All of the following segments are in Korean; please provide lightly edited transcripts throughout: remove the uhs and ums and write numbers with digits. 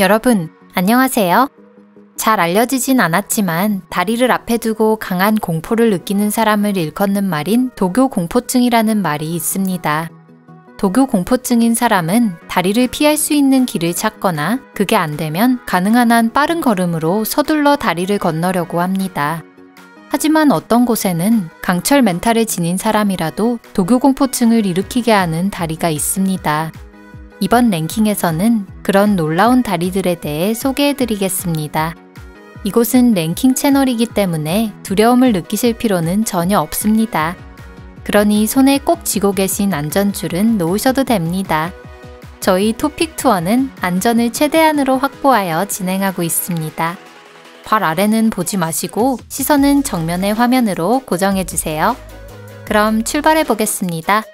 여러분, 안녕하세요. 잘 알려지진 않았지만 다리를 앞에 두고 강한 공포를 느끼는 사람을 일컫는 말인 도교공포증이라는 말이 있습니다. 도교공포증인 사람은 다리를 피할 수 있는 길을 찾거나 그게 안 되면 가능한 한 빠른 걸음으로 서둘러 다리를 건너려고 합니다. 하지만 어떤 곳에는 강철 멘탈을 지닌 사람이라도 도교공포증을 일으키게 하는 다리가 있습니다. 이번 랭킹에서는 그런 놀라운 다리들에 대해 소개해드리겠습니다. 이곳은 랭킹 채널이기 때문에 두려움을 느끼실 필요는 전혀 없습니다. 그러니 손에 꼭 쥐고 계신 안전줄은 놓으셔도 됩니다. 저희 토픽 투어는 안전을 최대한으로 확보하여 진행하고 있습니다. 발 아래는 보지 마시고 시선은 정면의 화면으로 고정해주세요. 그럼 출발해 보겠습니다.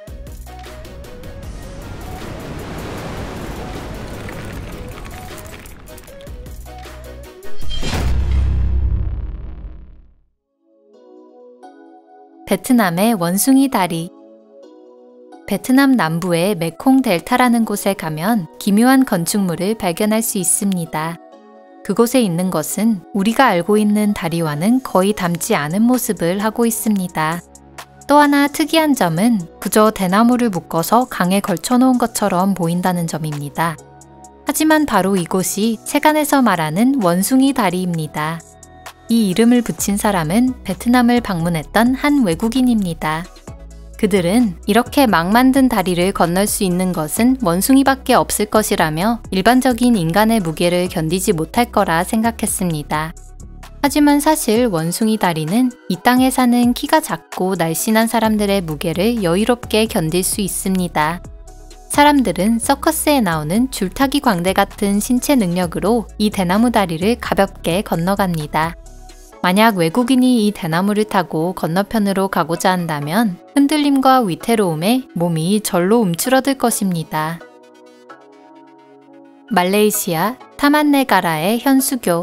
베트남의 원숭이 다리. 베트남 남부의 메콩 델타라는 곳에 가면 기묘한 건축물을 발견할 수 있습니다. 그곳에 있는 것은 우리가 알고 있는 다리와는 거의 닮지 않은 모습을 하고 있습니다. 또 하나 특이한 점은 그저 대나무를 묶어서 강에 걸쳐놓은 것처럼 보인다는 점입니다. 하지만 바로 이곳이 세간에서 말하는 원숭이 다리입니다. 이 이름을 붙인 사람은 베트남을 방문했던 한 외국인입니다. 그들은 이렇게 막 만든 다리를 건널 수 있는 것은 원숭이밖에 없을 것이라며 일반적인 인간의 무게를 견디지 못할 거라 생각했습니다. 하지만 사실 원숭이 다리는 이 땅에 사는 키가 작고 날씬한 사람들의 무게를 여유롭게 견딜 수 있습니다. 사람들은 서커스에 나오는 줄타기 광대 같은 신체 능력으로 이 대나무 다리를 가볍게 건너갑니다. 만약 외국인이 이 대나무를 타고 건너편으로 가고자 한다면 흔들림과 위태로움에 몸이 절로 움츠러들 것입니다. 말레이시아 타만네가라의 현수교.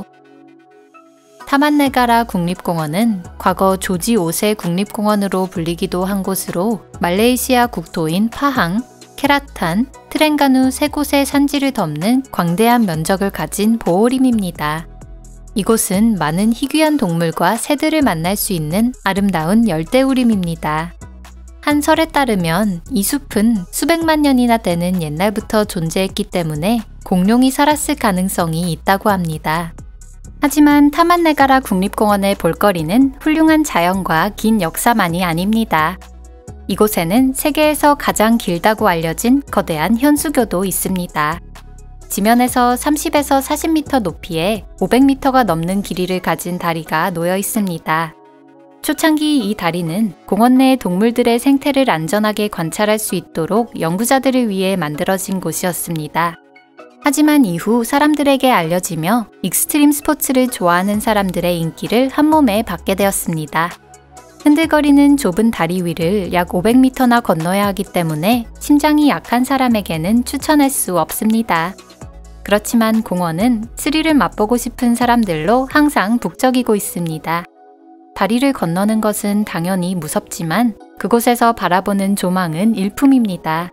타만네가라 국립공원은 과거 조지 5세 국립공원으로 불리기도 한 곳으로 말레이시아 국토인 파항, 케라탄, 트렝가누 세 곳의 산지를 덮는 광대한 면적을 가진 보호림입니다. 이곳은 많은 희귀한 동물과 새들을 만날 수 있는 아름다운 열대우림입니다. 한 설에 따르면 이 숲은 수백만 년이나 되는 옛날부터 존재했기 때문에 공룡이 살았을 가능성이 있다고 합니다. 하지만 타만네가라 국립공원의 볼거리는 훌륭한 자연과 긴 역사만이 아닙니다. 이곳에는 세계에서 가장 길다고 알려진 거대한 현수교도 있습니다. 지면에서 30에서 40m 높이에 500m가 넘는 길이를 가진 다리가 놓여 있습니다. 초창기 이 다리는 공원 내 동물들의 생태를 안전하게 관찰할 수 있도록 연구자들을 위해 만들어진 곳이었습니다. 하지만 이후 사람들에게 알려지며 익스트림 스포츠를 좋아하는 사람들의 인기를 한몸에 받게 되었습니다. 흔들거리는 좁은 다리 위를 약 500m나 건너야 하기 때문에 심장이 약한 사람에게는 추천할 수 없습니다. 그렇지만 공원은 스릴을 맛보고 싶은 사람들로 항상 북적이고 있습니다. 다리를 건너는 것은 당연히 무섭지만 그곳에서 바라보는 조망은 일품입니다.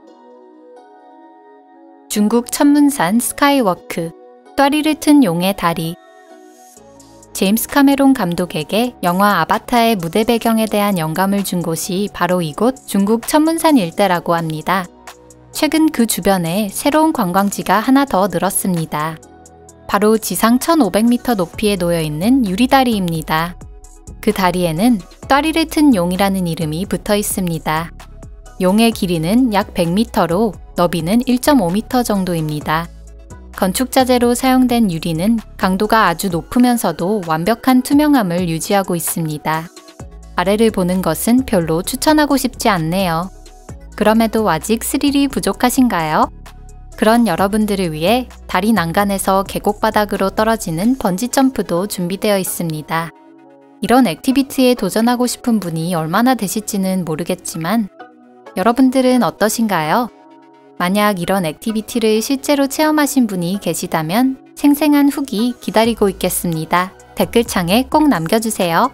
중국 천문산 스카이워크, 똬리를 튼 용의 다리. 제임스 카메론 감독에게 영화 아바타의 무대 배경에 대한 영감을 준 곳이 바로 이곳 중국 천문산 일대라고 합니다. 최근 그 주변에 새로운 관광지가 하나 더 늘었습니다. 바로 지상 1500m 높이에 놓여있는 유리다리입니다. 그 다리에는 똬리를 튼 용이라는 이름이 붙어 있습니다. 용의 길이는 약 100m로 너비는 1.5m 정도입니다. 건축자재로 사용된 유리는 강도가 아주 높으면서도 완벽한 투명함을 유지하고 있습니다. 아래를 보는 것은 별로 추천하고 싶지 않네요. 그럼에도 아직 스릴이 부족하신가요? 그런 여러분들을 위해 다리 난간에서 계곡바닥으로 떨어지는 번지점프도 준비되어 있습니다. 이런 액티비티에 도전하고 싶은 분이 얼마나 되실지는 모르겠지만 여러분들은 어떠신가요? 만약 이런 액티비티를 실제로 체험하신 분이 계시다면 생생한 후기 기다리고 있겠습니다. 댓글창에 꼭 남겨주세요.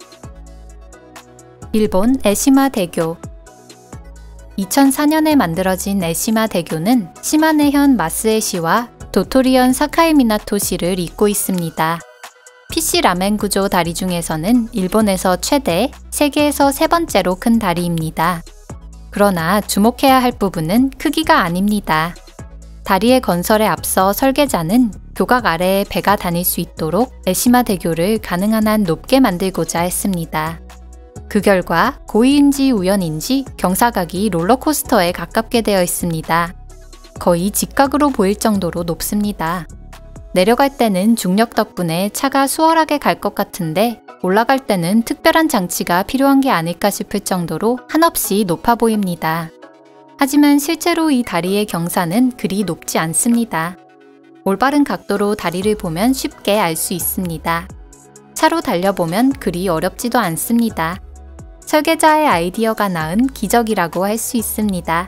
일본 에시마 대교. 2004년에 만들어진 에시마 대교는 시마네현 마스에시와 도토리현 사카이미나토시를 잇고 있습니다. PC 라멘 구조 다리 중에서는 일본에서 최대, 세계에서 세 번째로 큰 다리입니다. 그러나 주목해야 할 부분은 크기가 아닙니다. 다리의 건설에 앞서 설계자는 교각 아래에 배가 다닐 수 있도록 에시마 대교를 가능한 한 높게 만들고자 했습니다. 그 결과 고의인지 우연인지 경사각이 롤러코스터에 가깝게 되어 있습니다. 거의 직각으로 보일 정도로 높습니다. 내려갈 때는 중력 덕분에 차가 수월하게 갈 것 같은데 올라갈 때는 특별한 장치가 필요한 게 아닐까 싶을 정도로 한없이 높아 보입니다. 하지만 실제로 이 다리의 경사는 그리 높지 않습니다. 올바른 각도로 다리를 보면 쉽게 알 수 있습니다. 차로 달려보면 그리 어렵지도 않습니다. 설계자의 아이디어가 낳은 기적이라고 할 수 있습니다.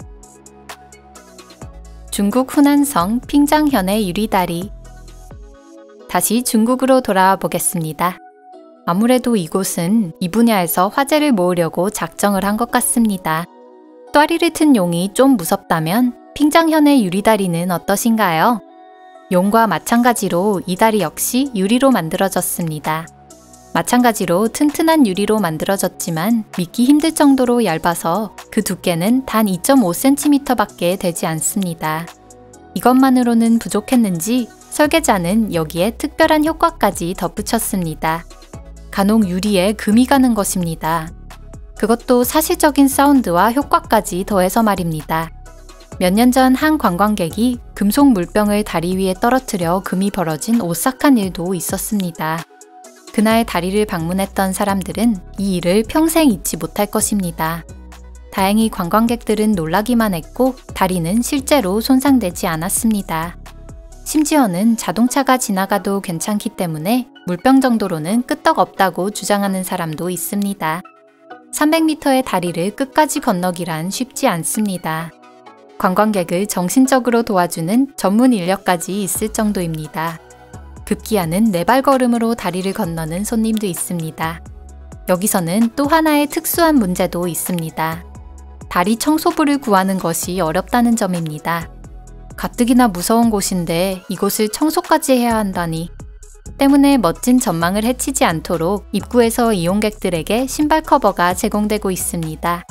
중국 후난성 핑장현의 유리다리. 다시 중국으로 돌아와 보겠습니다. 아무래도 이곳은 이 분야에서 화제를 모으려고 작정을 한 것 같습니다. 또아리를 튼 용이 좀 무섭다면 핑장현의 유리다리는 어떠신가요? 용과 마찬가지로 이 다리 역시 유리로 만들어졌습니다. 마찬가지로 튼튼한 유리로 만들어졌지만 믿기 힘들 정도로 얇아서 그 두께는 단 2.5cm 밖에 되지 않습니다. 이것만으로는 부족했는지 설계자는 여기에 특별한 효과까지 덧붙였습니다. 간혹 유리에 금이 가는 것입니다. 그것도 사실적인 사운드와 효과까지 더해서 말입니다. 몇 년 전 한 관광객이 금속 물병을 다리 위에 떨어뜨려 금이 벌어진 오싹한 일도 있었습니다. 그날 다리를 방문했던 사람들은 이 일을 평생 잊지 못할 것입니다. 다행히 관광객들은 놀라기만 했고 다리는 실제로 손상되지 않았습니다. 심지어는 자동차가 지나가도 괜찮기 때문에 물병 정도로는 끄떡없다고 주장하는 사람도 있습니다. 300m의 다리를 끝까지 건너기란 쉽지 않습니다. 관광객을 정신적으로 도와주는 전문 인력까지 있을 정도입니다. 급기야는 네발걸음으로 다리를 건너는 손님도 있습니다. 여기서는 또 하나의 특수한 문제도 있습니다. 다리 청소부를 구하는 것이 어렵다는 점입니다. 가뜩이나 무서운 곳인데 이곳을 청소까지 해야 한다니. 때문에 멋진 전망을 해치지 않도록 입구에서 이용객들에게 신발 커버가 제공되고 있습니다.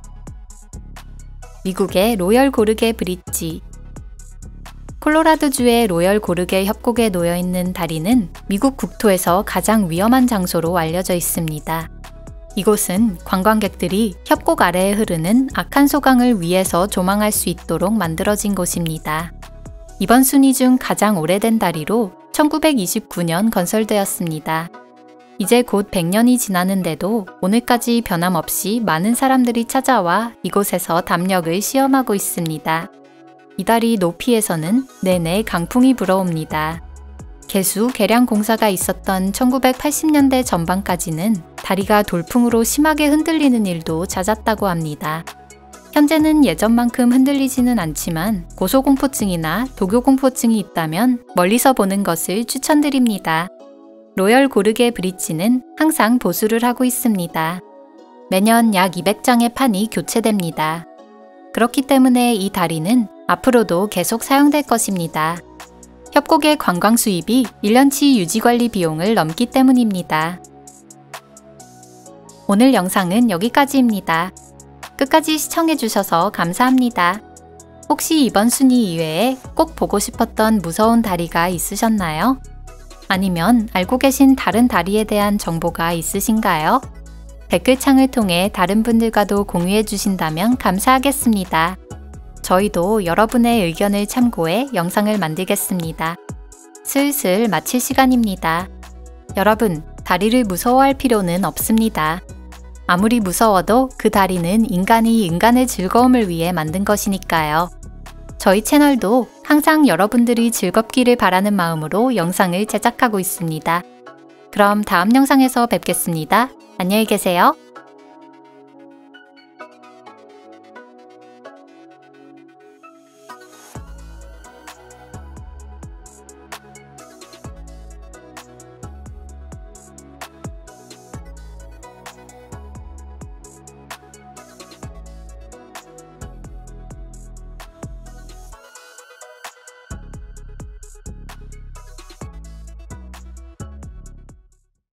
미국의 로열 고르게 브릿지. 콜로라도주의 로열 고르게 협곡에 놓여있는 다리는 미국 국토에서 가장 위험한 장소로 알려져 있습니다. 이곳은 관광객들이 협곡 아래에 흐르는 아칸소강을 위에서 조망할 수 있도록 만들어진 곳입니다. 이번 순위 중 가장 오래된 다리로 1929년 건설되었습니다. 이제 곧 100년이 지나는데도 오늘까지 변함없이 많은 사람들이 찾아와 이곳에서 담력을 시험하고 있습니다. 이 다리 높이에서는 내내 강풍이 불어옵니다. 개수 개량 공사가 있었던 1980년대 전반까지는 다리가 돌풍으로 심하게 흔들리는 일도 잦았다고 합니다. 현재는 예전만큼 흔들리지는 않지만 고소공포증이나 도교공포증이 있다면 멀리서 보는 것을 추천드립니다. 로열 고르게 브릿지는 항상 보수를 하고 있습니다. 매년 약 200장의 판이 교체됩니다. 그렇기 때문에 이 다리는 앞으로도 계속 사용될 것입니다. 협곡의 관광 수입이 1년치 유지관리 비용을 넘기 때문입니다. 오늘 영상은 여기까지입니다. 끝까지 시청해주셔서 감사합니다. 혹시 이번 순위 이외에 꼭 보고 싶었던 무서운 다리가 있으셨나요? 아니면 알고 계신 다른 다리에 대한 정보가 있으신가요? 댓글창을 통해 다른 분들과도 공유해 주신다면 감사하겠습니다. 저희도 여러분의 의견을 참고해 영상을 만들겠습니다. 슬슬 마칠 시간입니다. 여러분, 다리를 무서워할 필요는 없습니다. 아무리 무서워도 그 다리는 인간이 인간의 즐거움을 위해 만든 것이니까요. 저희 채널도 항상 여러분들이 즐겁기를 바라는 마음으로 영상을 제작하고 있습니다. 그럼 다음 영상에서 뵙겠습니다. 안녕히 계세요.